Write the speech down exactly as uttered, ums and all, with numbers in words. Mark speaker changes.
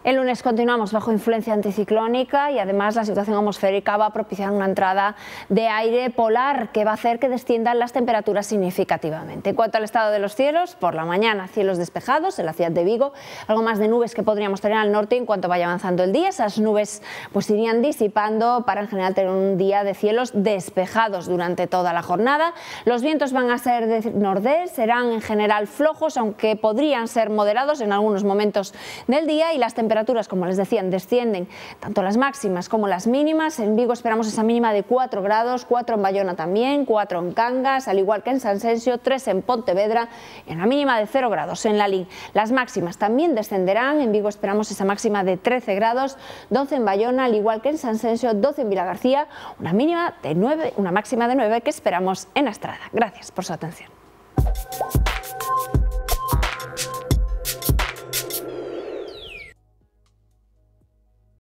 Speaker 1: El lunes continuamos bajo influencia anticiclónica y además la situación atmosférica va a propiciar una entrada de aire polar que va a hacer que desciendan las temperaturas significativamente. En cuanto al estado de los cielos, por la mañana cielos despejados en la ciudad de Vigo, algo más de nubes que podríamos tener al norte en cuanto vaya avanzando el día. Esas nubes pues irían disipando para en general tener un día de cielos despejados durante toda la jornada. Los vientos van a ser de nordeste, serán en general flojos, aunque podrían ser moderados en algunos momentos del día, y las temperaturas temperaturas, como les decían, descienden tanto las máximas como las mínimas. En Vigo esperamos esa mínima de cuatro grados, cuatro en Bayona también, cuatro en Cangas, al igual que en Sanxenxo, tres en Pontevedra y una mínima de cero grados en Lalín. Las máximas también descenderán. En Vigo esperamos esa máxima de trece grados, doce en Bayona, al igual que en Sanxenxo, doce en Vilagarcía, una mínima de nueve, una máxima de nueve que esperamos en La Estrada. Gracias por su atención.